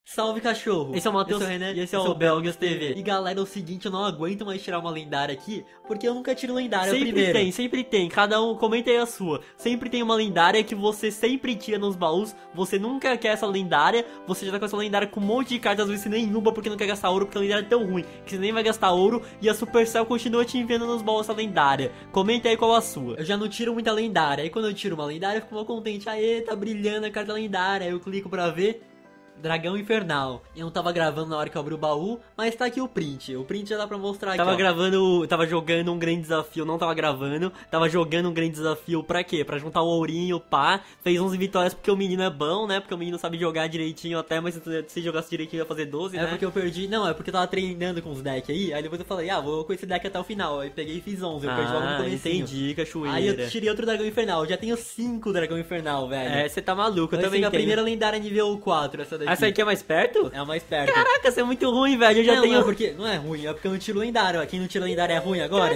Salve, cachorro! Esse é o Matheus, eu sou o Renan, e esse é o Belgas TV. E galera, é o seguinte, eu não aguento mais tirar uma lendária aqui, porque eu nunca tiro lendária Sempre tem, cada um, comenta aí a sua. Sempre tem uma lendária que você sempre tira nos baús, você nunca quer essa lendária, você já tá com essa lendária com um monte de cartas, às vezes nenhuma, porque não quer gastar ouro, porque a lendária é tão ruim, que você nem vai gastar ouro, e a Supercell continua te enviando nos baús essa lendária. Comenta aí qual a sua. Eu já não tiro muita lendária, aí quando eu tiro uma lendária eu fico mal contente, aê, tá brilhando a carta lendária, aí eu clico pra ver... Dragão Infernal. Eu não tava gravando na hora que eu abri o baú, mas tá aqui o print. O print já dá pra mostrar aqui, Tava jogando um grande desafio, não tava gravando. Tava jogando um grande desafio pra quê? Pra juntar o ourinho, pá. Fez 11 vitórias porque o menino é bom, né? Porque o menino sabe jogar direitinho até, mas se jogasse direitinho ia fazer 12, né? É porque eu perdi... Não, é porque eu tava treinando com os decks aí depois eu falei, vou com esse deck até o final. Aí peguei e fiz 11, eu perdi logo no comecinho. Entendi, cachoeira. Aí eu tirei outro Dragão Infernal, eu já tenho 5 Dragão Infernal, velho. É, você tá maluco, eu também também tenho. A tenho. primeira lendária nível 4, essa daqui. Essa aqui é mais perto? É a mais perto. Caraca, você é muito ruim, velho. Eu já tenho. Não, porque não é ruim, é porque eu não tiro lendário. Quem não tira lendário é ruim agora.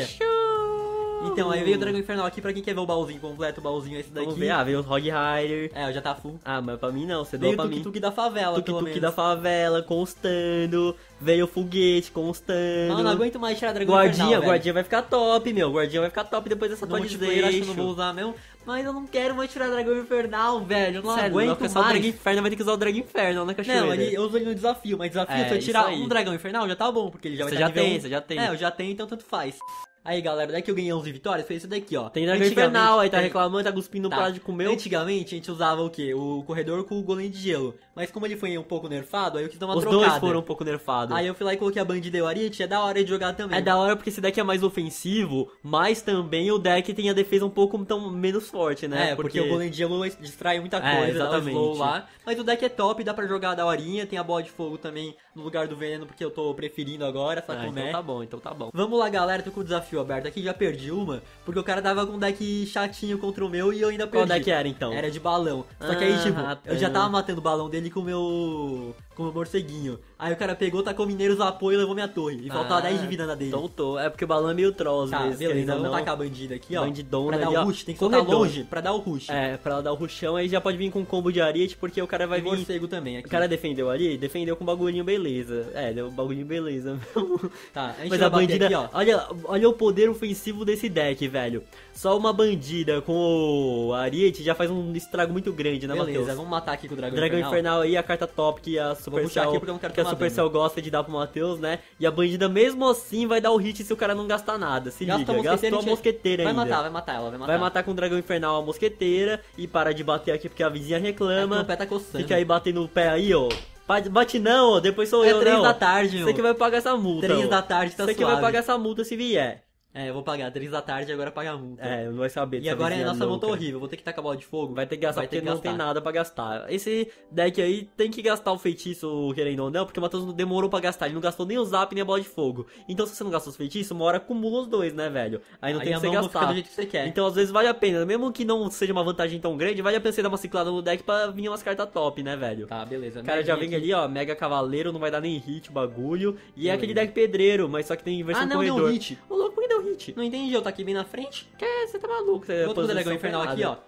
Então, aí veio o Dragão Infernal aqui pra quem quer ver o baúzinho completo, o baúzinho é esse daqui. Vamos ver, veio o Hog Rider. É, já tá full. Ah, mas pra mim não, você doou pra mim. Veio o Tuk-Tuk da favela, pelo menos. Tuk-Tuk da favela, constando. Veio o foguete, constando. Não aguento mais tirar Dragão Infernal, Guardinha vai ficar top, meu. Guardinha vai ficar top depois dessa atualização. Acho que eu não vou usar mesmo. Mas eu não quero mais tirar Dragão Infernal, velho. Eu não aguento mais. O Dragão Inferno vai ter que usar o Dragão Inferno na cachoeira. Não, eu uso ele no desafio, mas desafio, se eu tirar um Dragão Infernal, já tá bom, porque ele já vai estar nível 1. Você já tem. É, eu já tenho, então tanto faz. Aí, galera, daqui eu ganhei 11 vitórias, foi isso daqui, ó. Tem Dragão Infernal, aí tá reclamando, tá cuspindo no prato de comer. Antigamente a gente usava o quê? O corredor com o golem de gelo. Mas como ele foi um pouco nerfado, aí eu quis dar uma trocada. Os dois foram um pouco nerfados. Aí eu fui lá e coloquei a Bandida e o Ariete, é da hora de jogar também. É da hora porque esse deck é mais ofensivo, mas também o deck tem a defesa um pouco menos forte, né? É, porque o golem de gelo distrai muita coisa, exatamente. Dá um slow lá. Mas o deck é top, dá pra jogar da horinha, tem a bola de fogo também no lugar do veneno, porque eu tô preferindo agora, sabe como é? Então tá bom. Vamos lá, galera, tô com o desafio aberto aqui, já perdi uma, porque o cara tava com um deck chatinho contra o meu e eu ainda perdi. Qual deck era, então? Era de balão. Só que aí, tipo, eu já tava matando o balão dele com o meu morceguinho. Aí o cara pegou, tacou mineiros no apoio e levou minha torre. E faltava 10 de vida na dele. Então é porque o balão é meio troll, às vezes. Beleza, vamos tacar a bandida aqui, ó. Bandidona pra ali, dar o rush, tem que soltar longe pra dar o rush. É, pra dar o rushão, aí já pode vir com combo de Ariete, porque o cara vai vir... morcego também aqui. O cara defendeu ali? Defendeu com bagulhinho beleza. É, deu um bagulhinho beleza. Tá, a gente mas a bandida... Aqui, ó. Olha o poder ofensivo desse deck, velho. Só uma bandida com o Ariete já faz um estrago muito grande, né, Matheus? Beleza, vamos matar aqui com o Dragão Infernal aí, a carta top que a Supercell, gosta de dar pro Matheus, né? E a bandida mesmo assim vai dar o hit se o cara não gastar nada. Se liga, gastou a mosqueteira ainda. Vai matar ela, vai matar. Vai matar com o Dragão Infernal a mosqueteira e para de bater aqui porque a vizinha reclama. O pé tá coçando. Fica aí batendo o pé aí, ó. Bate não, ó, depois sou eu, 3 da tarde, meu. Você que vai pagar essa multa. 3 da tarde tá suave. Você que vai pagar essa multa se vier. É, eu vou pagar 3 da tarde e agora pagar a multa. É, não vai saber. E agora a nossa multa horrível, vou ter que tacar bola de fogo. Vai ter que gastar porque não tem nada pra gastar. Esse deck aí tem que gastar o feitiço, querendo ou não, porque o Matheus não demorou pra gastar. Ele não gastou nem o zap nem a bola de fogo. Então se você não gastou os feitiços, uma hora acumula os dois, né, velho? Aí não tem que você gastar. Do jeito que você quer. Então às vezes vale a pena, mesmo que não seja uma vantagem tão grande, vale a pena você dar uma ciclada no deck pra vir umas cartas top, né, velho? Tá, beleza. O cara já vem ali, ó, Mega Cavaleiro, não vai dar nem hit o bagulho. E é aquele deck pedreiro, mas só que tem versão corredor. Deu hit. Ô, louco, por que deu hit? Não entendi, eu tá aqui bem na frente. Você tá maluco? Vou com o Dragão Infernal aqui, ó,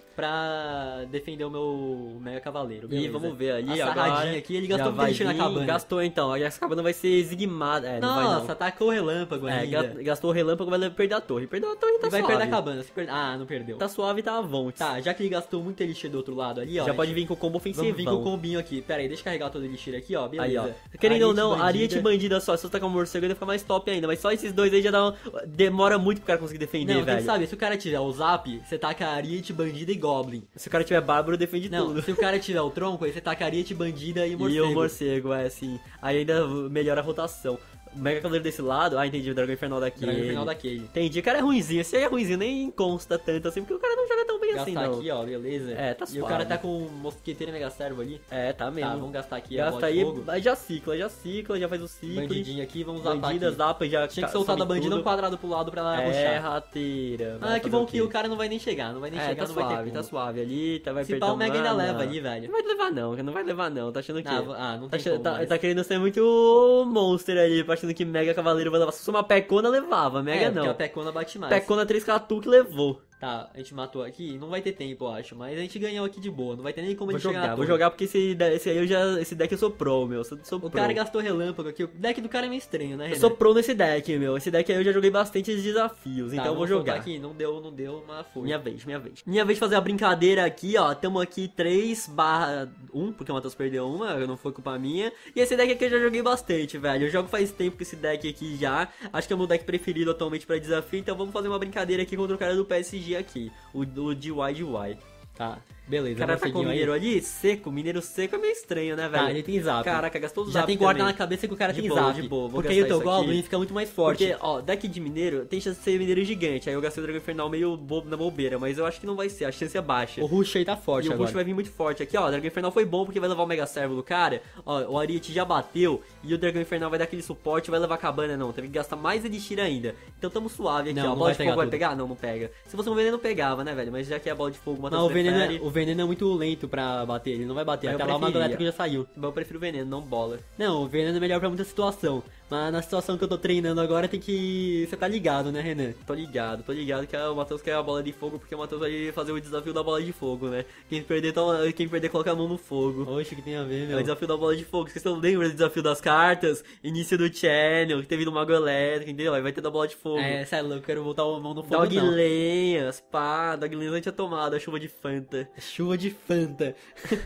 pra defender o meu Mega Cavaleiro. E vamos ver ali a sarradinha aqui, ele gastou muito lixo na cabana. Gastou então, aí essa cabana vai ser zigmada. É, não vai não. Nossa, atacou o relâmpago ainda. Gastou o relâmpago, vai perder a torre. Perdeu a torre, tá suave. Vai perder a cabana. Não perdeu. Tá suave, tá avante. Tá, já que ele gastou muito elixir do outro lado ali, ó. Já pode vir com o combo ofensivo. Vamos vir com o combinho aqui. Pera aí, deixa eu carregar todo o elixir aqui, ó. Beleza. Aí, ó. Querendo ou não, Ariete bandida só. Se você tacar um morcego, ele fica mais top ainda. Mas só esses dois aí já demora muito pro cara conseguir defender, velho. Não, tem que saber, se o cara tiver o zap, você taca Ariete, bandida e Goblin. Se o cara tiver Bárbaro, defende tudo. Se o cara tiver o tronco, aí você taca Ariete, bandida e morcego. E o morcego, assim. Aí ainda melhora a rotação. O Mega Cavaleiro desse lado, entendi, o Dragão Infernal daqui. Dragão Infernal daqui. Entendi, o cara é ruimzinho, esse aí é ruimzinho, nem consta tanto assim, porque o cara não joga tão bem assim, não. Gastar aqui, ó, beleza. É, tá suave. E o cara tá com mosqueteiro e mega servo ali. É, tá mesmo. Tá, vamos gastar aqui a bola de fogo. Aí já cicla, já faz o ciclo. Bandidinha aqui, vamos zapar bandida, aqui. Zapa, já tinha que soltar da bandida um quadrado pro lado pra ela rushar. É, rateira. Que bom que o cara não vai nem chegar, não vai chegar, tá não suave, vai ter como. Tá suave ali, vai perder o Mega ainda leva ali, velho. Não vai levar não, tá achando que... Não tem como, tá querendo ser muito monster ali, achando que Mega Cavaleiro vai levar. Se fosse uma pecona, levava, Mega não. Porque a pecona bate mais. Pecona 3 catuque levou. Tá, a gente matou aqui, não vai ter tempo, eu acho, mas a gente ganhou aqui de boa, não vai ter nem como a Vou gente chegar na jogar, torre. vou jogar porque esse deck eu sou pro, meu. Sou O pro. cara gastou relâmpago aqui, o deck do cara é meio estranho, né, Eu Renan? sou pro nesse deck, meu. Esse deck aí eu já joguei bastante desafios, Tá, então eu vou vamos colocar jogar. aqui, não deu, mas foi. Minha vez. Minha vez de fazer a brincadeira aqui, ó. Tamo aqui 3/1, porque o Matheus perdeu uma, não foi culpa minha. E esse deck aqui eu já joguei bastante, velho. Eu jogo faz tempo com esse deck aqui já. Acho que é o meu deck preferido atualmente pra desafio, então vamos fazer uma brincadeira aqui contra o cara do PSG aqui, o DY. Tá, beleza. O cara tá com o mineiro ali, seco. Mineiro seco é meio estranho, né, velho? Tá, ele tem zap. Caraca, gastou o zap Já tem guarda também. na cabeça que o cara De tem boa, zap. de boa, vou Porque aí o gastar teu isso aqui. Goblin fica muito mais forte. Porque, ó, deck de mineiro tem chance de ser mineiro gigante. Aí eu gastei o Dragão Infernal meio bobo na bobeira, mas eu acho que não vai ser, a chance é baixa. O Rush aí tá forte E o agora. Rush vai vir muito forte aqui, ó. O Dragão Infernal foi bom porque vai levar o Mega Servo do cara. Ó, o Ariete já bateu. E o Dragão Infernal vai dar aquele suporte. Vai levar a cabana, não. Teve que gastar mais Elixir ainda. Então tamo suave aqui, Não, ó. não A bola vai de pegar fogo vai tudo. pegar? Não, não pega. Se fosse um veneno, pegava, né, velho? Mas já que é a bola de fogo, Não, o veneno é muito lento pra bater, ele não vai bater. Mas eu Até lá o Mago preferia. Elétrico já saiu. Eu prefiro veneno, não bola. Não, o veneno é melhor pra muita situação. Mas na situação que eu tô treinando agora tem que... Você tá ligado, né, Renan? Tô ligado que o Matheus quer a bola de fogo porque o Matheus vai fazer o desafio da bola de fogo, né? Quem perder coloca a mão no fogo. Oxe, o que tem a ver, É meu? o desafio da bola de fogo. Vocês não lembram do desafio das cartas? Início do channel, que teve no Mago Elétrico, entendeu? Aí vai ter da bola de fogo. É, sério, eu quero botar a mão no fogo, não. Doglanhas, pá, Doglanhas não tinha tomado a chuva de Fanta. Chuva de Fanta.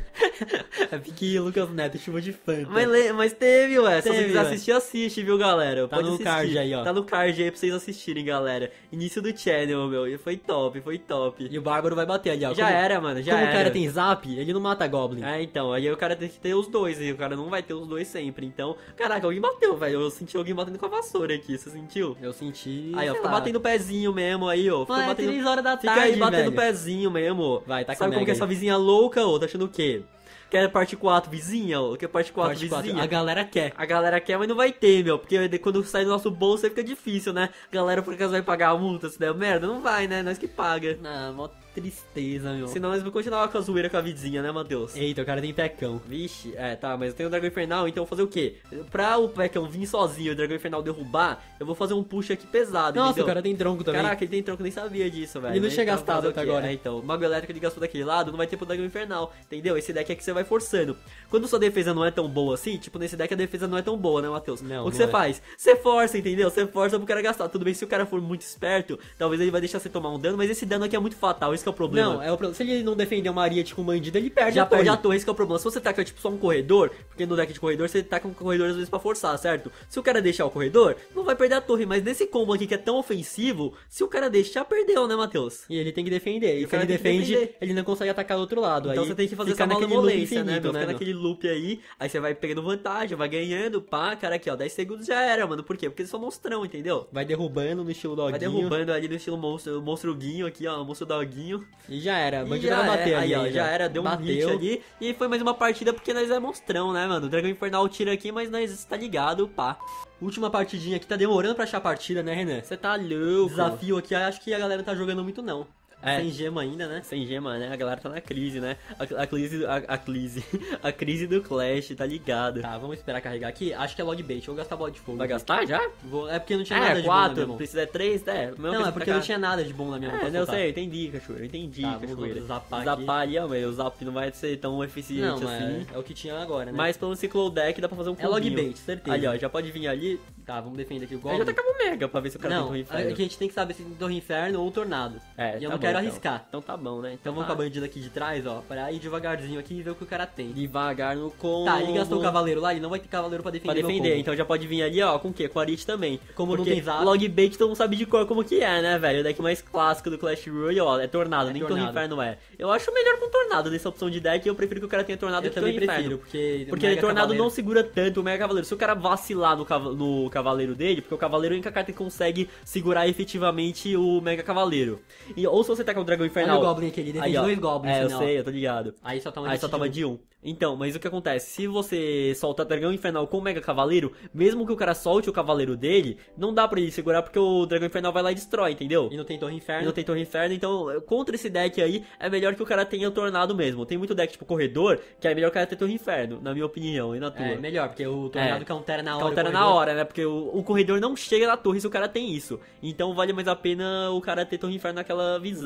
É pique Lucas Neto, chuva de Fanta. Mas teve, ué. Se você Teve, quiser ué. assistir, assiste, viu, galera? Tá Pode no assistir. card aí, ó. Tá no card aí pra vocês assistirem, galera. Início do channel, meu. E foi top. E o Bárbaro vai bater ali, ó. Já era, mano, já Como era. o cara tem zap, ele não mata Goblin. É, então, aí o cara tem que ter os dois, e o cara não vai ter os dois sempre. Então, caraca, alguém bateu, velho. Eu senti alguém batendo com a vassoura aqui, você sentiu? Eu senti... Aí, ó, sei fica lá. batendo pezinho mesmo aí, ó. Fica Mas é batendo... 3 horas da Fica tarde, aí batendo velho. pezinho mesmo. Vai, tá com Sabe como que é nega essa aí. vizinha louca, ô? Tá achando o quê? Quer parte 4 vizinha, ô? Quer parte 4 Parte 4. vizinha? A galera quer. A galera quer, mas não vai ter, meu. Porque quando sai do nosso bolso aí fica difícil, né? A galera por acaso vai pagar a multa se der merda? Não vai, né? Nós que paga. Ah, mó tristeza, meu. Senão nós vamos continuar com a zoeira com a vizinha, né, Matheus? Eita, o cara tem pecão. Vixe, tá, mas eu tenho o Dragão Infernal, então eu vou fazer o quê? Pra o Pecão vir sozinho e o Dragão Infernal derrubar, eu vou fazer um push aqui pesado, Nossa, entendeu? o cara tem tronco também. Caraca, ele tem tronco, eu nem sabia disso, velho. Ele não Né? tinha Então, gastado fazer o até quê? agora. É, então, o Mago Elétrico ele gastou daquele lado, não vai ter pro Dragão Infernal, entendeu? Esse deck aqui você vai forçando. Quando sua defesa não é tão boa assim, tipo, nesse deck a defesa não é tão boa, né, Matheus? Não, O que não você é. faz? Você força, entendeu? Você força pro cara gastar. Tudo bem, se o cara for muito esperto, talvez ele vai deixar você tomar um dano, mas esse dano aqui é muito fatal, esse que é o problema. Não, é o problema. Se ele não defender uma Ariete com bandido, ele perde Já a torre. perde a torre, esse que é o problema. Se você taca tipo só um corredor, porque no deck de corredor você taca um corredor às vezes pra forçar, certo? Se o cara deixar o corredor, não vai perder a torre, mas nesse combo aqui que é tão ofensivo, se o cara deixar, perdeu, né, Matheus? E ele tem que defender. E o se cara ele tem que defende, defender. ele não consegue atacar do outro lado. Então aí você tem que fazer fica essa naquele loop malemolência, né, infinito, meu? Fica meu? naquele loop aí vai pegando vantagem, vai ganhando, pá, cara, aqui, ó, 10 segundos já era, mano. Por quê? Porque eles são monstrão, entendeu? Vai derrubando no estilo doguinho. Vai derrubando ali no estilo monstro Guinho aqui, ó, monstro doguinho. E já era. O E bandido já vai bater é, ali. aí, ó, já era, deu um hit Bateu. ali. E foi mais uma partida porque nós é monstrão, né, mano? O Dragão Infernal tira aqui, mas nós tá ligado, pá. Última partidinha aqui, tá demorando pra achar a partida, né, Renan? Você tá louco. Desafio aqui, acho que a galera não tá jogando muito, não. É. Sem gema ainda, né? Sem gema, né? A galera tá na crise, né? A crise do Clash, tá ligado? Tá, vamos esperar carregar aqui. Acho que é logbait, eu vou gastar bola de fogo. Vai aqui. gastar já? É porque não tinha nada É, de bom na 4, minha mão. precisa 3, Não, é porque não tinha nada de bom na minha mão. pra eu soltar. sei, entendi, cachoeira, entendi, Tá, vamos cachoeira. zapar aqui. Zapar ali, ó, mas o zap não vai ser tão eficiente Não, mas assim. é o que tinha agora, né? Mas pelo Ciclo Deck dá pra fazer um É foguinho. logbait, certeza. Ali, ó, já pode vir ali. Tá, vamos defender aqui o Aí Goblin. já tacava o Mega pra ver se o cara Não, tem um inferno. aqui a gente tem que saber se tem Torre Inferno ou Tornado. É, E eu tá não quero bom, então. arriscar. Então tá bom, né? Então vamos com a bandida aqui de trás, ó, pra ir devagarzinho aqui e ver o que o cara tem. Devagar no combo. Tá, ele gastou o cavaleiro lá, ele não vai ter cavaleiro pra defender. Pra meu defender, combo. então já pode vir ali, ó, com o quê? Com a Arit também. Como não Porque tem zap. Logbait todo mundo sabe de cor como que é, né, velho? O deck mais clássico do Clash Royale, ó, é Tornado, É nem Tornado. Torre Inferno é. Eu acho melhor com Tornado nessa opção de deck, eu prefiro que o cara tenha Tornado Eu que também Torre prefiro, Inferno. porque Porque Mega Tornado Cavaleiro- não segura tanto o Mega Cavaleiro. Se o cara vacilar no cavaleiro dele, porque o cavaleiro é a única carta que consegue segurar efetivamente o Mega Cavaleiro. Ou se você tá com o Dragão Infernal... Olha o Goblin aqui, ele defende Aí, ó. 2 Goblins. É, eu né, ó. sei, eu tô ligado. Aí só toma Aí hit só toma de de 1. Então, mas o que acontece? Se você solta Dragão Infernal com o Mega Cavaleiro, mesmo que o cara solte o cavaleiro dele, não dá pra ele segurar porque o Dragão Infernal vai lá e destrói, entendeu? E não tem Torre E Inferno. não tem Torre Inferno, então contra esse deck aí é melhor que o cara tenha o Tornado mesmo. Tem muito deck tipo Corredor, que é melhor o cara ter Torre Inferno, na minha opinião, e na tua. É, melhor, porque o Tornado É. countera na hora. Countera o na corredor. hora, né? Porque o corredor não chega na torre se o cara tem isso. Então vale mais a pena o cara ter Torre Inferno naquela visão.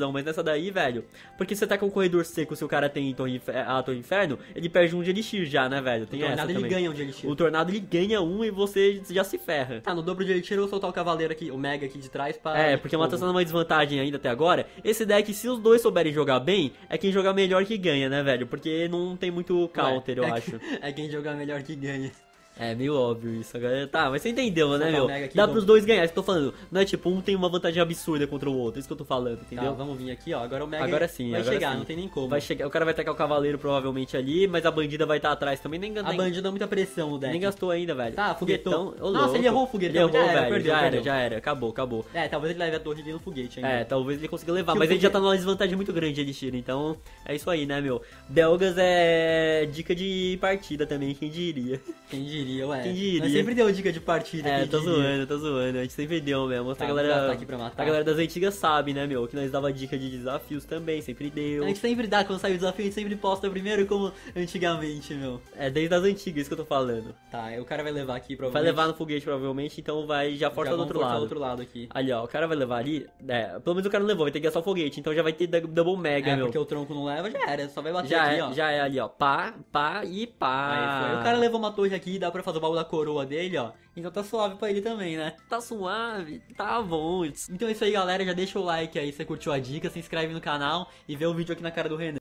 decisão, mas nessa daí, velho, porque você tá com o corredor seco, se o cara tem a Torre Inferno, ele perde um de Elixir já, né, velho? Tem o essa Tornado também. ele ganha um de Elixir. O Tornado ele ganha um e você já se ferra. Tá, no dobro de Elixir eu vou soltar o Cavaleiro aqui, o Mega aqui de trás pra... É, porque uma tá sendo uma desvantagem ainda até agora. Esse deck, se os dois souberem jogar bem, é quem jogar melhor que ganha, né, velho? Porque não tem muito counter, eu acho. É quem jogar melhor que ganha. É meio óbvio isso, agora. Tá, mas você entendeu, né, Soltar meu? o Mega aqui, Dá vamos. pros dois ganhar, isso que eu tô falando. Não é tipo, um tem uma vantagem absurda contra o outro, isso que eu tô falando, entendeu? Tá, vamos vir aqui, ó. Agora o Mega Agora sim, vai agora chegar, sim. não tem nem como. Vai chegar, o cara vai tacar o cavaleiro provavelmente ali, mas a bandida vai estar atrás também, A bandida dá muita pressão no deck. nem gastou ainda, velho. Tá, foguetão. Ô, Nossa, louco. ele errou o foguetão, Ele errou, já era, velho, perdeu, perdeu. já era, acabou. É, talvez ele leve a torre dele no foguete ainda. É, talvez ele consiga levar, Que mas o ele já foguete- tá numa desvantagem muito grande de Elixir, então é isso aí, né, meu? Belgas é dica de partida também, quem diria. Quem diria, ué. Quem diria? Nós sempre deu dica de partida, É, quem tô diria. zoando, a gente sempre deu mesmo. Tá, a vou galera, botar aqui pra matar. a galera das antigas sabe, né, meu? Que nós dava dica de desafios também, sempre deu. A gente sempre dá, quando sai o desafio, a gente sempre posta primeiro como antigamente, meu. É desde as antigas, isso que eu tô falando. Tá, aí o cara vai levar aqui, Vai provavelmente. levar no foguete provavelmente, então vai já força Já do vamos outro forçar lado. do outro lado aqui. Ali, ó, o cara vai levar ali. É, pelo menos o cara não levou, vai ter que gastar o foguete, então já vai ter double mega, É, meu. porque o tronco não leva, já era, só vai bater Já aqui, é, ó. já é ali, ó. Pá e pá. Aí foi. O cara levou uma torre aqui, dá pra fazer o baú da coroa dele, ó. Então tá suave pra ele também, né? Tá suave, tá bom. Então é isso aí, galera. Já deixa o like aí se você curtiu a dica, se inscreve no canal e vê o vídeo aqui na cara do Renan.